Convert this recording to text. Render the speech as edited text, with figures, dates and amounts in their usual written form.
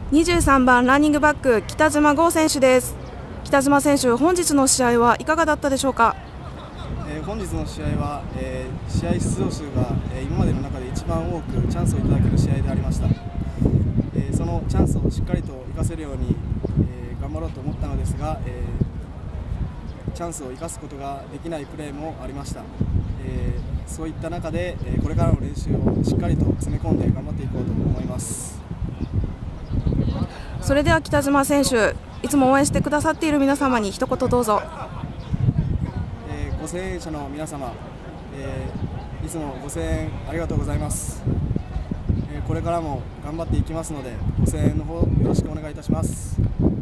23番ランニングバック北島剛選手です。北島選手、本日の試合はいかがだったでしょうか。 本日の試合は、試合出場数が、今までの中で一番多くチャンスをいただける試合でありました。そのチャンスをしっかりと生かせるように、頑張ろうと思ったのですが、チャンスを生かすことができないプレーもありました。そういった中で、これからの練習をしっかりと詰め込んで頑張っていこうと思います。 それでは北島選手、いつも応援してくださっている皆様に一言どうぞ。 ご声援者の皆様、いつもご声援ありがとうございます。これからも頑張っていきますので、ご声援の方よろしくお願いいたします。